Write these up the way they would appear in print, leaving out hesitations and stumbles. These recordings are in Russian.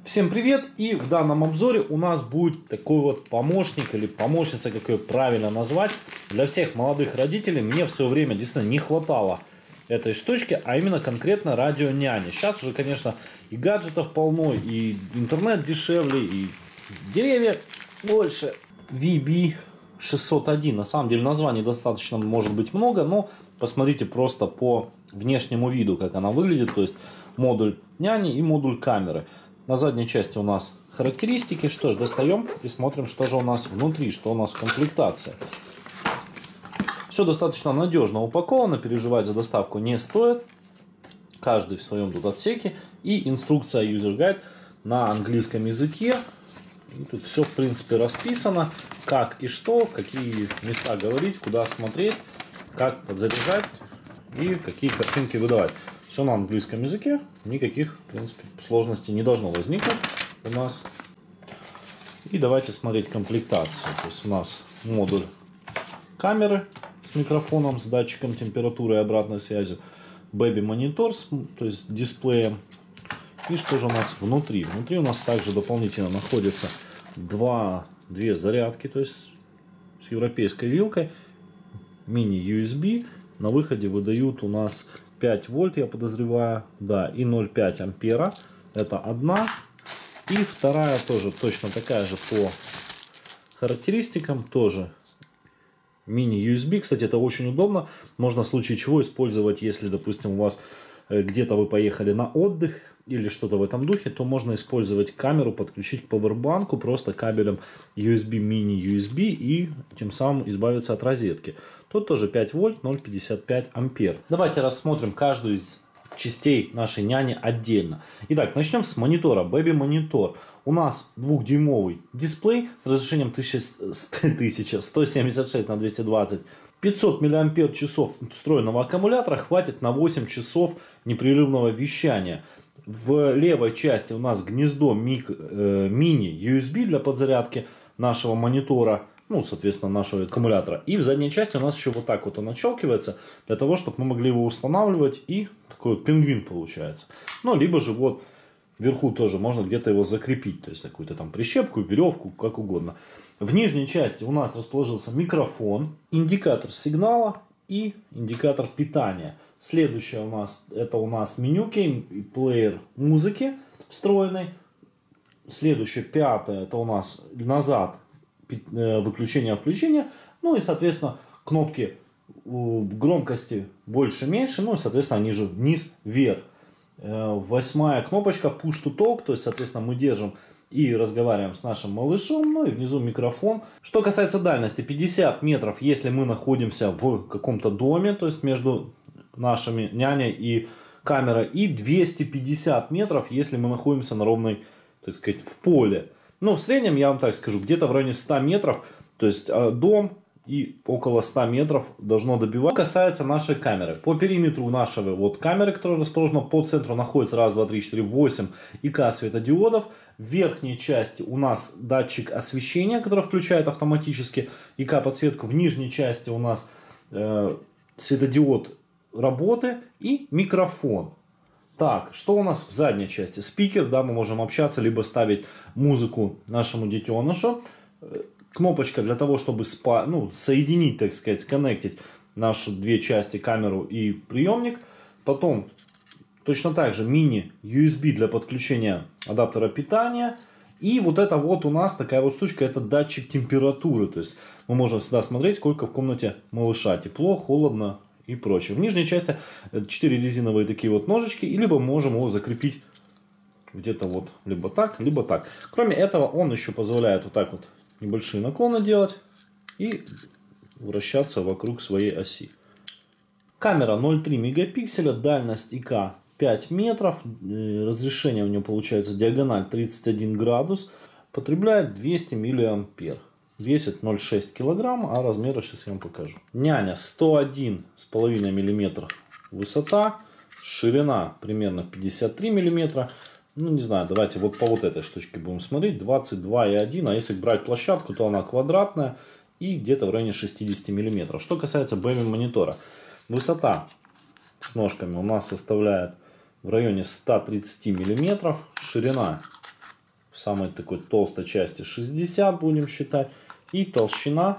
Всем привет! И в данном обзоре у нас будет такой вот помощник или помощница, как ее правильно назвать, для всех молодых родителей. Мне в свое время действительно не хватало этой штучки, а именно конкретно радио няни. Сейчас уже, конечно, и гаджетов полно, и интернет дешевле, и деревья больше. VB601. На самом деле названий достаточно может быть много, но посмотрите просто по внешнему виду, как она выглядит. То есть модуль няни и модуль камеры. На задней части у нас характеристики. Что ж, достаем и смотрим, что же у нас внутри, что у нас в комплектации. Все достаточно надежно упаковано, переживать за доставку не стоит. Каждый в своем тут отсеке. И инструкция User Guide на английском языке. И тут все в принципе расписано, как и что, какие места говорить, куда смотреть, как подзаряжать и какие картинки выдавать. Все на английском языке, никаких, в принципе, сложностей не должно возникнуть у нас. И давайте смотреть комплектацию. То есть у нас модуль камеры с микрофоном, с датчиком температуры и обратной связью, Baby монитор, то есть дисплеем. И что же у нас внутри? Внутри у нас также дополнительно находятся две зарядки, то есть с европейской вилкой, мини-USB. На выходе выдают у нас 5 вольт, я подозреваю, да, и 0,5 ампера. Это одна. И вторая тоже точно такая же по характеристикам, тоже мини-USB. Кстати, это очень удобно. Можно в случае чего использовать, если, допустим, у вас где-то вы поехали на отдых или что-то в этом духе, то можно использовать камеру, подключить к пауэрбанку просто кабелем USB, мини-USB и тем самым избавиться от розетки. Тут тоже 5 вольт, 0,55 ампер. Давайте рассмотрим каждую из частей нашей няни отдельно. Итак, начнем с монитора. Baby монитор. У нас 2-дюймовый дисплей с разрешением 1176 на 220. 500 мАч встроенного аккумулятора хватит на 8 часов непрерывного вещания. В левой части у нас гнездо мини-USB для подзарядки нашего монитора, ну, соответственно, нашего аккумулятора. И в задней части у нас еще вот так вот он отщелкивается, для того, чтобы мы могли его устанавливать. И такой вот пингвин получается. Ну, либо же вот вверху тоже можно где-то его закрепить. То есть какую-то там прищепку, веревку, как угодно. В нижней части у нас расположился микрофон, индикатор сигнала и индикатор питания. Следующее у нас менюки, плеер музыки встроенный. Следующее, пятое, это у нас назад выключение-включение. Ну и, соответственно, кнопки громкости больше-меньше. Ну и, соответственно, они же вниз-вверх. Восьмая кнопочка Push to Talk. То есть, соответственно, мы держим и разговариваем с нашим малышом. Ну и внизу микрофон. Что касается дальности, 50 метров, если мы находимся в каком-то доме, то есть между нашими няней и камерой. И 250 метров, если мы находимся на ровной, так сказать, в поле. Ну, в среднем, я вам так скажу, где-то в районе 100 метров. То есть дом и около 100 метров должно добивать. Что касается нашей камеры. По периметру нашей вот камеры, которая расположена по центру, находится 1, 2, 3, 4, 8 ИК светодиодов. В верхней части у нас датчик освещения, который включает автоматически ИК подсветку. В нижней части у нас светодиод работы и микрофон. Так, что у нас в задней части? Спикер, да, мы можем общаться, либо ставить музыку нашему детенышу. Кнопочка для того, чтобы соединить, так сказать, сконнектить наши две части, камеру и приемник. Потом точно так же мини-USB для подключения адаптера питания. И вот это вот у нас такая вот штучка, это датчик температуры. То есть мы можем всегда смотреть, сколько в комнате малыша, тепло, холодно и прочее. В нижней части 4 резиновые такие вот ножички, и либо можем его закрепить где-то вот либо так, либо так. Кроме этого, он еще позволяет вот так вот небольшие наклоны делать и вращаться вокруг своей оси. Камера 0,3 мегапикселя, дальность ИК 5 метров, разрешение у нее получается диагональ 31 градус, потребляет 200 миллиампер. Весит 0,6 килограмм, а размеры сейчас я вам покажу. Няня 101,5 мм высота, ширина примерно 53 мм. Ну, не знаю, давайте вот по вот этой штучке будем смотреть. 22,1, а если брать площадку, то она квадратная и где-то в районе 60 мм. Что касается Baby монитора, высота с ножками у нас составляет в районе 130 мм, ширина самой такой толстой части 60 будем считать. И толщина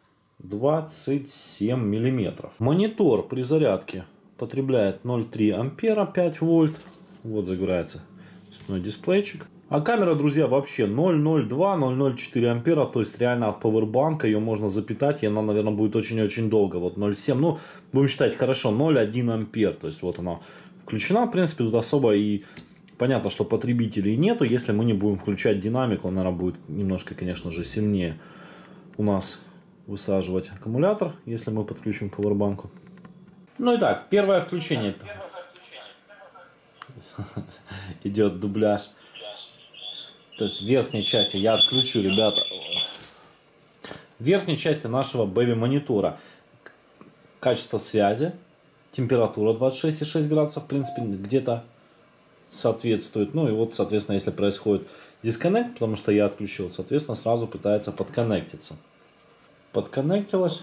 27 миллиметров. Монитор при зарядке потребляет 0,3 ампера, 5 вольт. Вот загорается цветной дисплейчик. А камера, друзья, вообще 0,02-0,04 ампера. То есть реально от пауэрбанка ее можно запитать. И она, наверное, будет очень-очень долго. Вот 0,7. Ну, будем считать хорошо. 0,1 ампер. То есть вот она включена. В принципе, тут особо и понятно, что потребителей нету. Если мы не будем включать динамик, он, наверное, будет немножко, конечно же, сильнее у нас высаживать аккумулятор, если мы подключим к пауэрбанку. Ну и так, первое включение. Идет дубляж. То есть в верхней части я отключу, ребята. В верхней части нашего Baby монитора качество связи, температура 26,6 градусов, в принципе, где-то соответствует. Ну и вот, соответственно, если происходит дисконнект, потому что я отключил, соответственно, сразу пытается подконнектиться. Подконнектилась.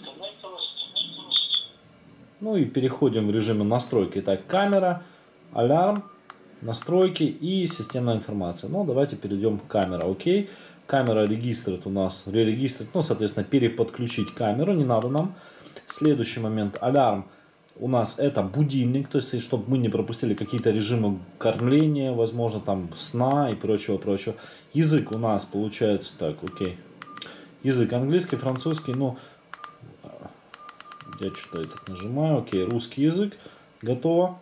Ну и переходим в режим настройки. Итак, камера, алярм, настройки и системная информация. Ну, давайте перейдем к камере. Окей. Камера регистрирует у нас, ререгистрирует, ну, соответственно, переподключить камеру не надо нам. Следующий момент. Алярм у нас это будильник, то есть, чтобы мы не пропустили какие-то режимы кормления, возможно, там, сна и прочего-прочего. Язык у нас получается, так, окей. Язык английский, французский, ну, я что-то этот нажимаю, окей, русский язык, готово.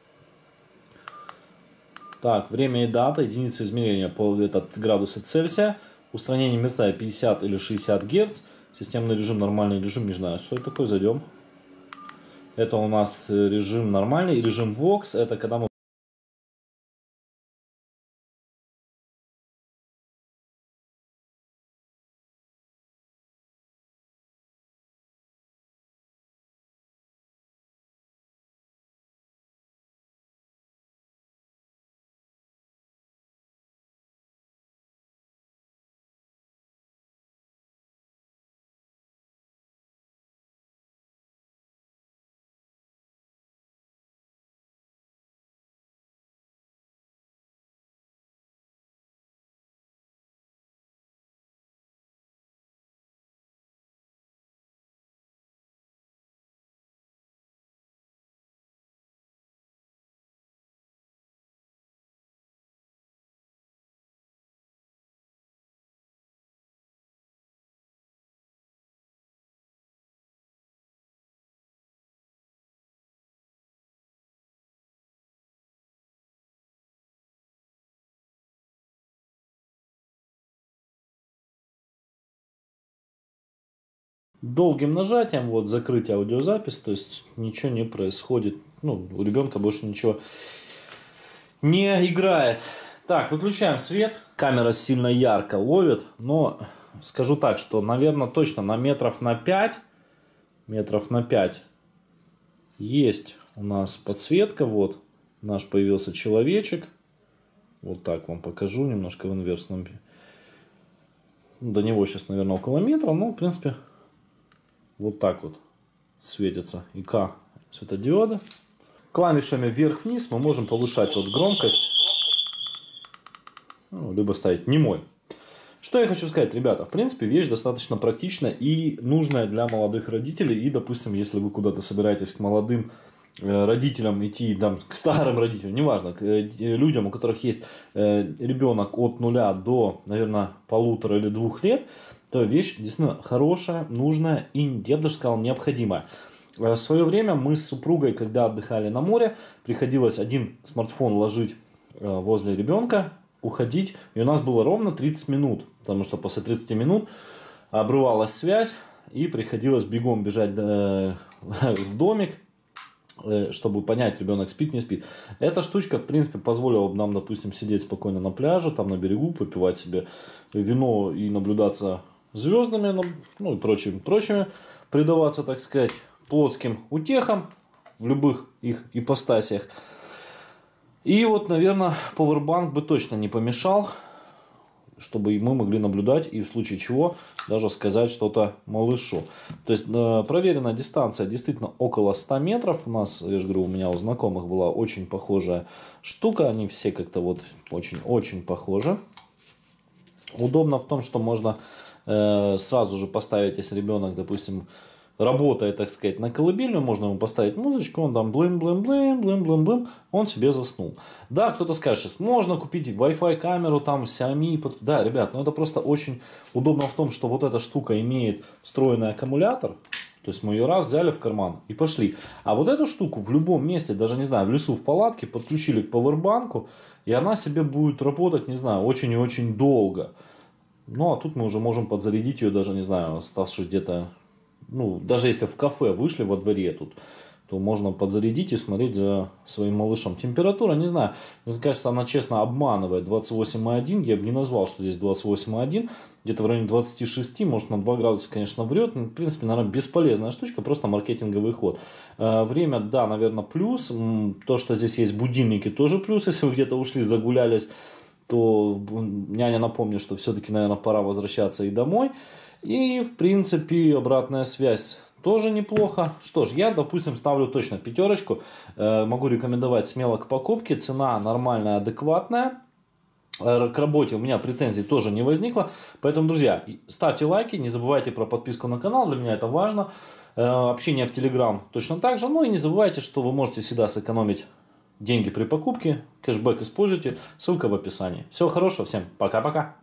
Так, время и дата, единица измерения по градуса Цельсия, устранение мерцания 50 или 60 Гц, системный режим, нормальный режим, не знаю, что это такое, зайдем. Это у нас режим нормальный, режим Vox, это когда мы долгим нажатием вот закрыть аудиозапись, то есть ничего не происходит, ну, у ребенка больше ничего не играет. Так, выключаем свет, камера сильно ярко ловит, но скажу так, что, наверное, точно на метров на 5 есть у нас подсветка, вот наш появился человечек, вот так вам покажу немножко в инверсном, до него сейчас, наверное, около метра, но, в принципе, вот так вот светится ИК светодиода. Клавишами вверх-вниз мы можем повышать вот громкость, ну, либо ставить немой. Что я хочу сказать, ребята, в принципе, вещь достаточно практичная и нужная для молодых родителей. И, допустим, если вы куда-то собираетесь к молодым родителям идти, там, к старым родителям, неважно, к людям, у которых есть ребенок от 0 до, наверное, 1,5 или 2 лет, то вещь действительно хорошая, нужная и, я бы даже сказал, необходимая. В свое время мы с супругой, когда отдыхали на море, приходилось один смартфон ложить возле ребенка, уходить, и у нас было ровно 30 минут, потому что после 30 минут обрывалась связь, и приходилось бегом бежать в домик, чтобы понять, ребенок спит, не спит. Эта штучка, в принципе, позволила бы нам, допустим, сидеть спокойно на пляже, там на берегу, попивать себе вино и наблюдаться звездами, ну и прочими, предаваться, так сказать, плотским утехам в любых их ипостасиях. И вот, наверное, пауэрбанк бы точно не помешал, чтобы мы могли наблюдать и в случае чего даже сказать что-то малышу. То есть проверенная дистанция действительно около 100 метров. У нас, я же говорю, у меня у знакомых была очень похожая штука. Они все как-то вот очень-очень похожи. Удобно в том, что можно сразу же поставить, если ребенок, допустим, работает, так сказать, на колыбельную, можно ему поставить музычку, он там блым-блым-блым, блым-блым-блым, он себе заснул. Да, кто-то скажет, сейчас можно купить Wi-Fi камеру, там, Xiaomi. Да, ребят, но это просто очень удобно в том, что вот эта штука имеет встроенный аккумулятор. То есть мы ее раз взяли в карман и пошли. А вот эту штуку в любом месте, даже, не знаю, в лесу, в палатке, подключили к пауэрбанку, и она себе будет работать, не знаю, очень и очень долго. Ну, а тут мы уже можем подзарядить ее даже, не знаю, оставшись где-то, ну, даже если в кафе вышли во дворе тут, то можно подзарядить и смотреть за своим малышом. Температура, не знаю, мне кажется, она честно обманывает 28,1. Я бы не назвал, что здесь 28,1. Где-то в районе 26, может на 2 градуса, конечно, врет. Но, в принципе, наверное, бесполезная штучка, просто маркетинговый ход. Время, да, наверное, плюс. То, что здесь есть будильники, тоже плюс. Если вы где-то ушли, загулялись, то няня напомнит, что все-таки, наверное, пора возвращаться и домой. И, в принципе, обратная связь тоже неплохо. Что ж, я, допустим, ставлю точно 5. Могу рекомендовать смело к покупке. Цена нормальная, адекватная. К работе у меня претензий тоже не возникло. Поэтому, друзья, ставьте лайки, не забывайте про подписку на канал. Для меня это важно. Общение в Telegram точно так же. Ну и не забывайте, что вы можете всегда сэкономить деньги при покупке. Кэшбэк используйте. Ссылка в описании. Всего хорошего. Всем пока-пока.